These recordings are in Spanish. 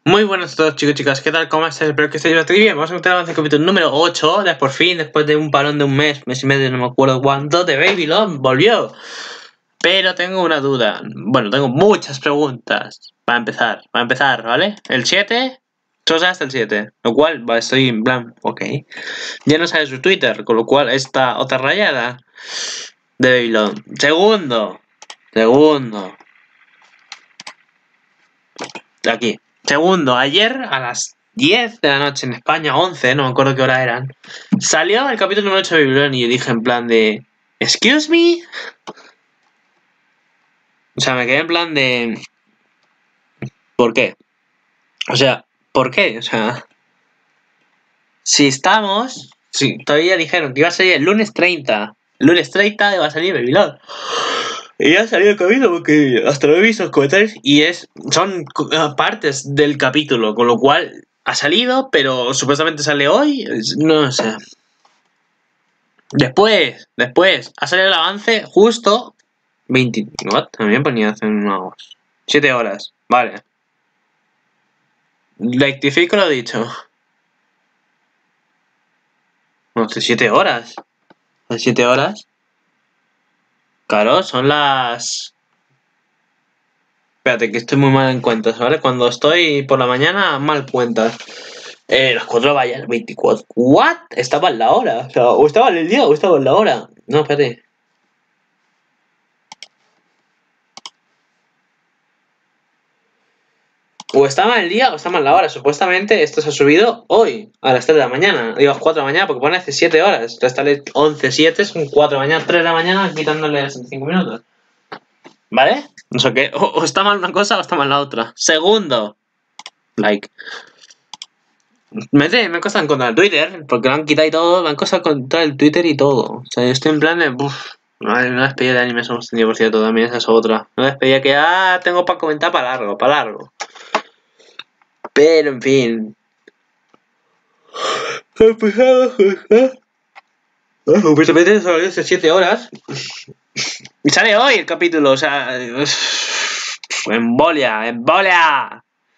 Muy buenas a todos chicos y chicas, ¿qué tal? ¿Cómo estáis? Espero que estéis bastante bien. Vamos a encontrar el capítulo número 8, por fin, después de un parón de un mes y medio, no me acuerdo cuánto, de Babylon volvió. Pero tengo una duda, bueno, tengo muchas preguntas para empezar, ¿vale? El 7, solo sabes hasta el 7, lo cual estoy en plan, ok. Ya no sabes su Twitter, con lo cual esta otra rayada de Babylon. Segundo, aquí. Segundo, ayer a las 10 de la noche en España, 11, no me acuerdo qué hora eran, salió el capítulo número 8 de Babylon y yo dije en plan de... ¿Excuse me? O sea, me quedé en plan de... ¿Por qué? O sea, ¿por qué? O sea, si estamos... Si todavía dijeron que iba a salir el lunes 30. El lunes 30 iba a salir Babylon. Y ya salió el capítulo porque hasta lo he visto en los comentarios y son partes del capítulo, con lo cual ha salido, pero supuestamente sale hoy. No sé. Después, ha salido el avance justo 20... ¿What? También ponía hace unos 7 horas. Vale. Rectifico lo dicho. No sé, 7 horas. ¿Son 7 horas? Claro, son las... Espérate, que estoy muy mal en cuentas, ¿vale? Cuando estoy por la mañana, mal cuentas. Las 4 vaya, 24. ¿What? Estaba en la hora. O sea, o estaba en el día o estaba en la hora. No, espérate. O estaba en el día o estaba en la hora. Supuestamente esto se ha subido hoy, a las 3 de la mañana. Digo, a las 4 de la mañana, porque pone hace 7 horas. Restarle 11, 7, son 4 de la mañana, 3 de la mañana, quitándole 65 minutos. ¿Vale? No sé qué. O está mal una cosa o está mal la otra. Segundo. Like. Me cuesta encontrar el Twitter, porque lo han quitado y todo. Me han costado encontrar el Twitter y todo. O sea, yo estoy en plan de... Una despedida de anime hemos tenido, por cierto, también esa es otra. Una despedida que, tengo para comentar para largo. Pero, en fin. Completamente salió hace 7 horas. Y sale hoy el capítulo, o sea... ¡Embolia!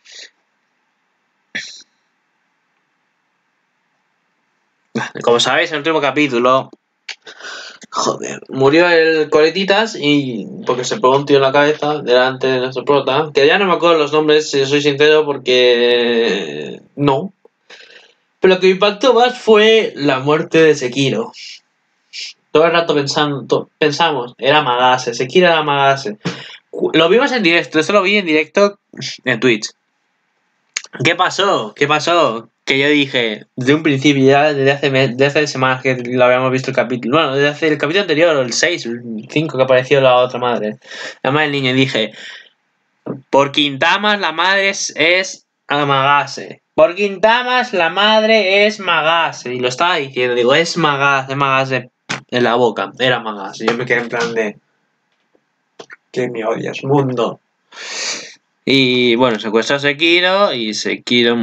Como sabéis, en el último capítulo... Joder, murió el Coletitas y... Porque se pegó un tiro en la cabeza delante de nuestro prota. Que ya no me acuerdo los nombres, si soy sincero, porque... No. Pero lo que me impactó más fue la muerte de Sekiro. Todo el rato pensamos, era Magase, Sekiro era Magase. Lo vimos en directo, esto lo vi en directo en Twitch. ¿Qué pasó? Que yo dije, desde un principio, ya desde hace semanas que lo habíamos visto el capítulo. Bueno, desde hace el capítulo anterior, el 6, el 5 que apareció la otra madre. La madre del niño, y dije, por Quintamas la madre es Magase. Por Quintamas la madre es Magase. Y lo estaba diciendo, digo, es Magase en la boca. Era Magase. Y yo me quedé en plan de... Que me odias, mundo. Y bueno, secuestró a Sekiro y Sekiro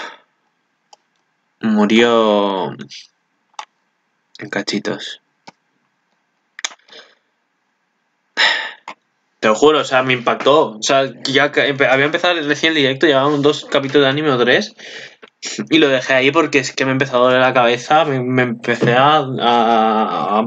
murió en cachitos. Te lo juro, o sea, me impactó. O sea, ya había empezado recién el directo, llevaban 2 capítulos de anime o 3. Y lo dejé ahí porque es que me empezó a doler la cabeza. Me empecé a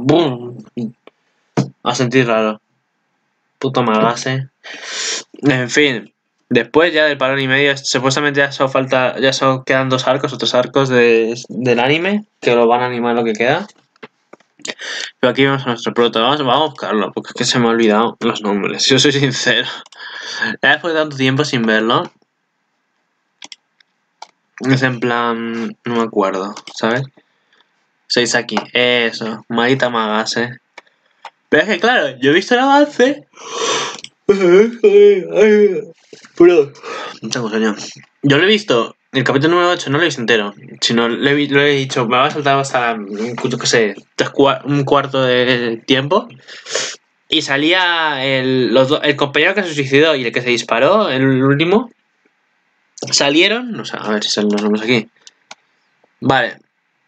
sentir raro. Puto Magase. En fin. Después ya del parón y medio, supuestamente ya solo quedan 2 arcos, otros arcos del anime, que lo van a animar lo que queda. Pero aquí vemos a nuestro prota, vamos a buscarlo, porque es que se me ha olvidado los nombres, si yo soy sincero. Ya después de tanto tiempo sin verlo, es en plan, no me acuerdo, ¿sabes? Sois aquí, eso, Marita Magase. Pero es que claro, yo he visto el avance. Perdón, no tengo sueño. Yo lo he visto, el capítulo número 8 no lo he visto entero, sino lo he dicho, me va a saltar hasta, yo qué sé, un cuarto de tiempo. Y salía el compañero que se suicidó y el que se disparó, el último. Salieron, o sea, a ver si salen los nombres aquí. Vale.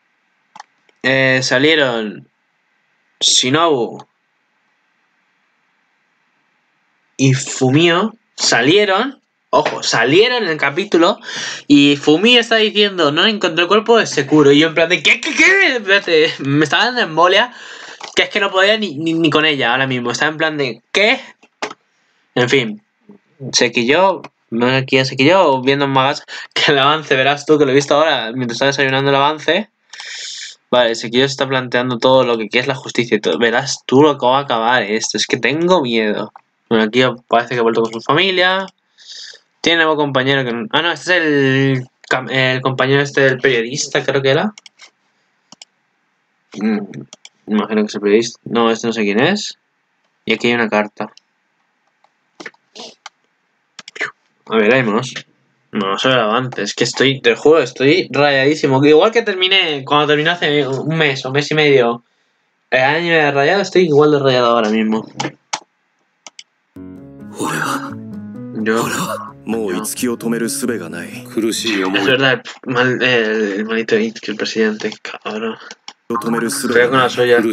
Salieron Shinobu y Fumio. Salieron Ojo, salieron en el capítulo y Fumi está diciendo, no encontré el cuerpo de Sekuro. Y yo en plan de, ¿qué? Espérate, me estaba dando embolia, que es que no podía ni con ella ahora mismo. Estaba en plan de, ¿qué? En fin, Sekillo, aquí a Sekillo, viendo en Magas, que el avance, verás tú, que lo he visto ahora, mientras está desayunando el avance. Vale, Sekillo se está planteando todo lo que es la justicia y todo. Verás tú lo que va a acabar esto, es que tengo miedo. Bueno, aquí parece que ha vuelto con su familia. Tiene nuevo compañero que... Ah, no, este es el compañero este del periodista, creo que era. Imagino que es el periodista. No, este no sé quién es. Y aquí hay una carta. A ver, vámonos. No, soy el avance. Es que estoy, te juro, estoy rayadísimo. Igual que terminé, cuando terminé hace un mes o mes y medio el anime de rayado, estoy igual de rayado ahora mismo. Yo... Es verdad, el malito Itsuki, el presidente, cabrón. Creo que no soy ya.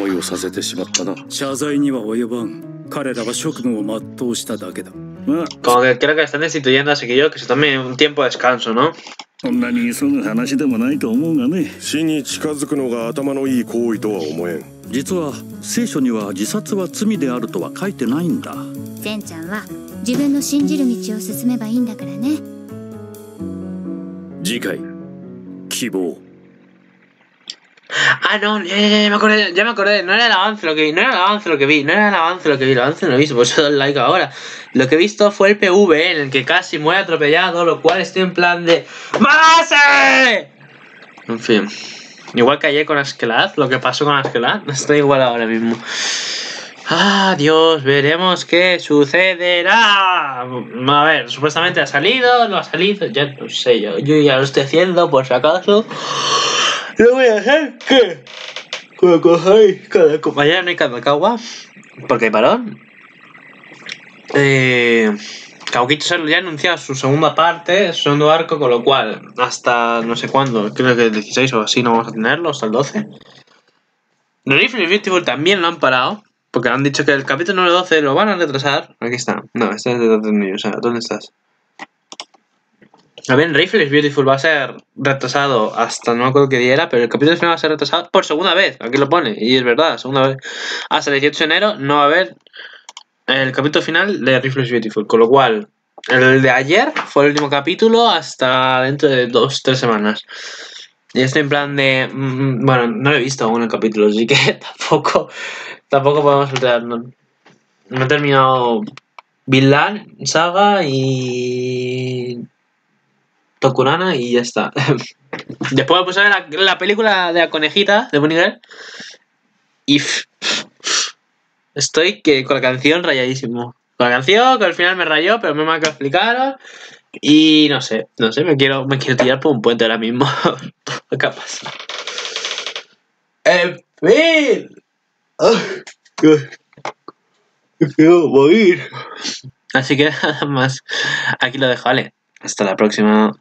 Como que creo que están destituyendo a Sekillo, que se tome un tiempo de descanso, ¿no? そんなに急ぐ話でもないと思うがね。 死に近づくのが頭のいい行為とは思えん。 実は聖書には自殺は罪であるとは書いてないんだ。 ゼンちゃんは自分の信じる道を進めばいいんだからね。 次回希望。 Ah, no, ya me acordé, no era el avance lo que vi, el avance no lo he visto, por eso doy like ahora. Lo que he visto fue el PV en el que casi muere atropellado, lo cual estoy en plan de ¡Mase! En fin, igual que ayer con Askeladd, lo que pasó con Askeladd, estoy igual ahora mismo. Ah, Dios, veremos qué sucederá. A ver, supuestamente ha salido, no ha salido, ya no sé, yo ya lo estoy haciendo por si acaso. Lo voy a hacer que cuando cojáis cada compañero no hay Kadokawa porque hay parón. Kabukicho ya ha anunciado su segunda parte, su segundo arco, con lo cual hasta no sé cuándo, creo que el 16 o así no vamos a tenerlo, hasta el 12. Rifle Beautiful también lo han parado, porque han dicho que el capítulo número 12 lo van a retrasar. Aquí está, no, este es de Dr. News, ¿dónde estás? A ver, Rifle is Beautiful va a ser retrasado hasta no me acuerdo qué día era, pero el capítulo final va a ser retrasado por segunda vez. Aquí lo pone, y es verdad, segunda vez. Hasta el 18 de enero no va a haber el capítulo final de Rifle is Beautiful. Con lo cual, el de ayer fue el último capítulo hasta dentro de 2-3 semanas. Y estoy en plan de... bueno, no lo he visto aún el capítulo, así que tampoco podemos alterarnos. No he terminado Vinland Saga y... Tokurana y ya está. Después me puse a ver la película de la conejita de Bonnie Girl y estoy con la canción rayadísimo. Con la canción que al final me rayó, pero me ha que explicaron y no sé, me quiero tirar por un puente ahora mismo. ¿Qué ha pasado? En fin. Quiero morir. Así que nada más. Aquí lo dejo, vale. Hasta la próxima.